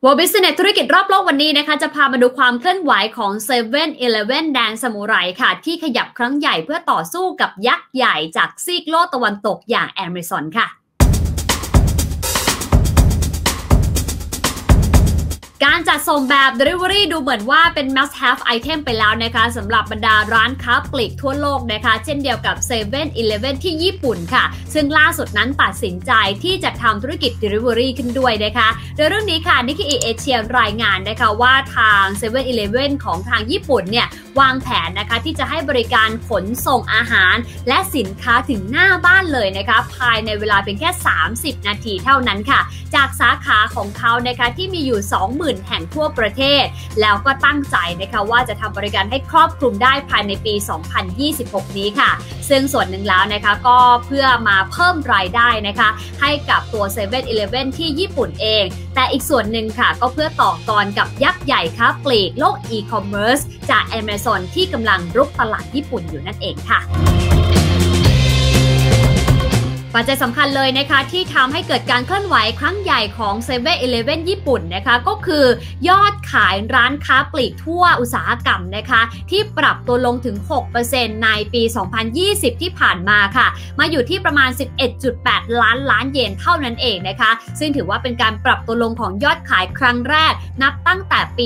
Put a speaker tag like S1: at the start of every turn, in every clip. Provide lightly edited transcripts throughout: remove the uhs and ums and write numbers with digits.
S1: World Business ธุรกิจรอบโลกวันนี้นะคะจะพามาดูความเคลื่อนไหวของ 7-Eleven แดนสมุไรค่ะที่ขยับครั้งใหญ่เพื่อต่อสู้กับยักษ์ใหญ่จากซีกโลกตะวันตกอย่าง Amazon ค่ะการจัดส่งแบบ Delivery ดูเหมือนว่าเป็น must have item ไปแล้วนะคะสำหรับบรรดาร้านค้าปลีกทั่วโลกนะคะเช่นเดียวกับ 7-Eleven ที่ญี่ปุ่นค่ะซึ่งล่าสุดนั้นตัดสินใจที่จะทำธุรกิจ Delivery ขึ้นด้วยนะคะโดยเรื่องนี้ค่ะ Nikkei Asia รายงานนะคะว่าทาง 7-Eleven ของทางญี่ปุ่นเนี่ยวางแผนนะคะที่จะให้บริการขนส่งอาหารและสินค้าถึงหน้าบ้านเลยนะคะภายในเวลาเพียงแค่30นาทีเท่านั้นค่ะจากสาขาของเขานะคะที่มีอยู่ 20,000 แห่งทั่วประเทศแล้วก็ตั้งใจนะคะว่าจะทำบริการให้ครอบคลุมได้ภายในปี 2026 นี้ค่ะซึ่งส่วนหนึ่งแล้วนะคะก็เพื่อมาเพิ่มรายได้นะคะให้กับตัว 7-Eleven ที่ญี่ปุ่นเองแต่อีกส่วนหนึ่งค่ะก็เพื่อต่อกรกับยักษ์ใหญ่ค้าปลีกโลก e-commerce จาก Amazon ที่กำลังรุกตลาดญี่ปุ่นอยู่นั่นเองค่ะปัจจัยสำคัญเลยนะคะที่ทำให้เกิดการเคลื่อนไหวครั้งใหญ่ของ 7-Eleven ญี่ปุ่นนะคะก็คือยอดขายร้านค้าปลีกทั่วอุตสาหกรรมนะคะที่ปรับตัวลงถึง 6% ในปี 2020 ที่ผ่านมาค่ะมาอยู่ที่ประมาณ 11.8 ล้านเยนเท่านั้นเองนะคะซึ่งถือว่าเป็นการปรับตัวลงของยอดขายครั้งแรกนับตั้งแต่ปี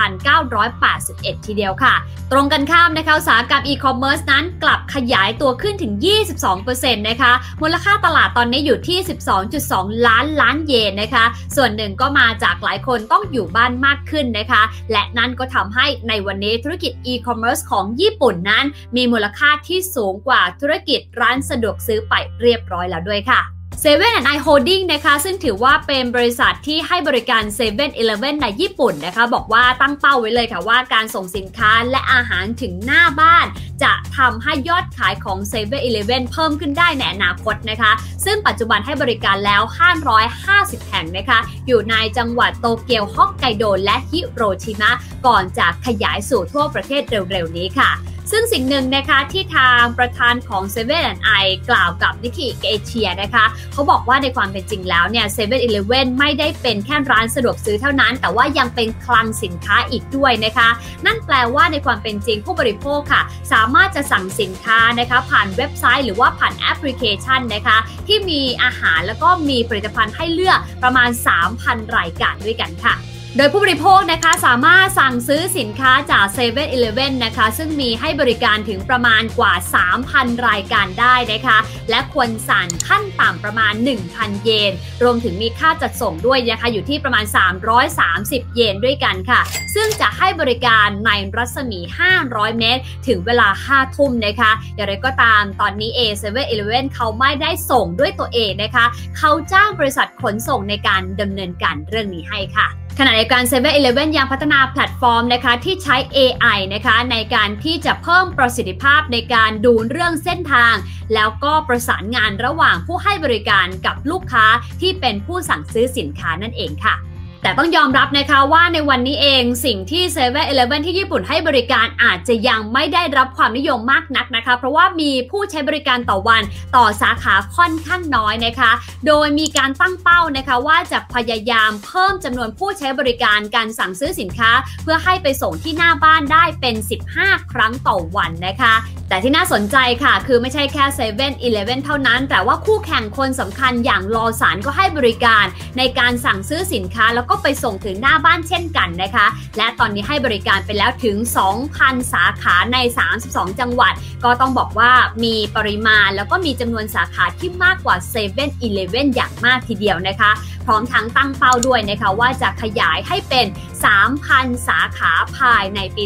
S1: 1981 ทีเดียวค่ะตรงกันข้ามนะคะอุตสาหกรรม e-commerce นั้นกลับขยายตัวขึ้นถึง 22% นะคะมูลค่าตลาดตอนนี้อยู่ที่ 12.2 ล้านเยนนะคะส่วนหนึ่งก็มาจากหลายคนต้องอยู่บ้านมากขึ้นนะคะและนั่นก็ทำให้ในวันนี้ธุรกิจ e-commerce ของญี่ปุ่นนั้นมีมูลค่าที่สูงกว่าธุรกิจร้านสะดวกซื้อไปเรียบร้อยแล้วด้วยค่ะ7&i Holding นะคะซึ่งถือว่าเป็นบริษัทที่ให้บริการ 7-Eleven ในญี่ปุ่นนะคะบอกว่าตั้งเป้าไว้เลยค่ะว่าการส่งสินค้าและอาหารถึงหน้าบ้านจะทำให้ยอดขายของ 7-Eleven เพิ่มขึ้นได้ในอนาคตนะคะซึ่งปัจจุบันให้บริการแล้ว550 แห่งนะคะอยู่ในจังหวัดโตเกียวฮอกไกโดและฮิโรชิมะก่อนจะขยายสู่ทั่วประเทศเร็วๆนี้ค่ะซึ่งสิ่งหนึ่งนะคะที่ทางประธานของ 7&i กล่าวกับ Nikkei Asia นะคะเขาบอกว่าในความเป็นจริงแล้วเนี่ย 7-Eleven ไม่ได้เป็นแค่ร้านสะดวกซื้อเท่านั้นแต่ว่ายังเป็นคลังสินค้าอีกด้วยนะคะนั่นแปลว่าในความเป็นจริงผู้บริโภคค่ะสามารถจะสั่งสินค้านะคะผ่านเว็บไซต์หรือว่าผ่านแอปพลิเคชันนะคะที่มีอาหารแล้วก็มีผลิตภัณฑ์ให้เลือกประมาณ 3,000 รายการด้วยกันค่ะโดยผู้บริโภคนะคะสามารถสั่งซื้อสินค้าจาก 7-Eleven นะคะซึ่งมีให้บริการถึงประมาณกว่า 3,000 รายการได้นะคะและควรสั่งขั้นต่ำประมาณ 1,000 เยนรวมถึงมีค่าจัดส่งด้วยนะคะอยู่ที่ประมาณ330เยนด้วยกันค่ะซึ่งจะให้บริการในรัศมี500 เมตรถึงเวลา 5 ทุ่มนะคะอย่างไรก็ตามตอนนี้7-Eleven เขาไม่ได้ส่งด้วยตัวเองนะคะเขาจ้างบริษัทขนส่งในการดำเนินการเรื่องนี้ให้ค่ะขณะเดียวกัน 7-Eleven ยังพัฒนาแพลตฟอร์มนะคะที่ใช้ AI นะคะในการที่จะเพิ่มประสิทธิภาพในการดูเรื่องเส้นทางแล้วก็ประสานงานระหว่างผู้ให้บริการกับลูกค้าที่เป็นผู้สั่งซื้อสินค้านั่นเองค่ะแต่ต้องยอมรับนะคะว่าในวันนี้เองสิ่งที่ 7-Eleven ที่ญี่ปุ่นให้บริการอาจจะยังไม่ได้รับความนิยมมากนักนะคะเพราะว่ามีผู้ใช้บริการต่อวันต่อสาขาค่อนข้างน้อยนะคะโดยมีการตั้งเป้านะคะว่าจะพยายามเพิ่มจำนวนผู้ใช้บริการการสั่งซื้อสินค้าเพื่อให้ไปส่งที่หน้าบ้านได้เป็น15 ครั้งต่อวันนะคะแต่ที่น่าสนใจค่ะคือไม่ใช่แค่ 7-Eleven เท่านั้นแต่ว่าคู่แข่งคนสำคัญอย่างลอสันก็ให้บริการในการสั่งซื้อสินค้าแล้วก็ไปส่งถึงหน้าบ้านเช่นกันนะคะและตอนนี้ให้บริการไปแล้วถึง 2,000 สาขาใน32 จังหวัดก็ต้องบอกว่ามีปริมาณแล้วก็มีจำนวนสาขาที่มากกว่า 7-Eleven อย่างมากทีเดียวนะคะพร้อมทั้งตั้งเป้าด้วยนะคะว่าจะขยายให้เป็น 3,000 สาขาภายในปี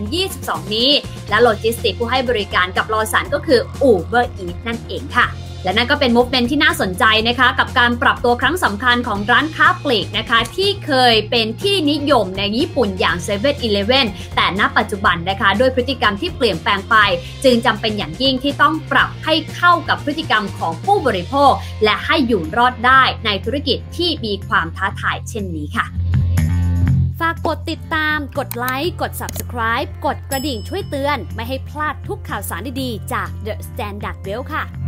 S1: 2022 นี้และโลจิสติกผู้ให้บริการกับลอสันก็คือ Uber Eats นั่นเองค่ะและนั่นก็เป็นมูฟเมนท์ที่น่าสนใจนะคะกับการปรับตัวครั้งสำคัญของร้านค้าปลีกนะคะที่เคยเป็นที่นิยมในญี่ปุ่นอย่าง 7-Eleven แต่ณปัจจุบันนะคะด้วยพฤติกรรมที่เปลี่ยนแปลงไปจึงจำเป็นอย่างยิ่งที่ต้องปรับให้เข้ากับพฤติกรรมของผู้บริโภคและให้อยู่รอดได้ในธุรกิจที่มีความท้าทายเช่นนี้ค่ะฝากกดติดตามกดไลค์กด Subscribe กดกระดิ่งช่วยเตือนไม่ให้พลาดทุกข่าวสารดีๆจาก The Standard Well ค่ะ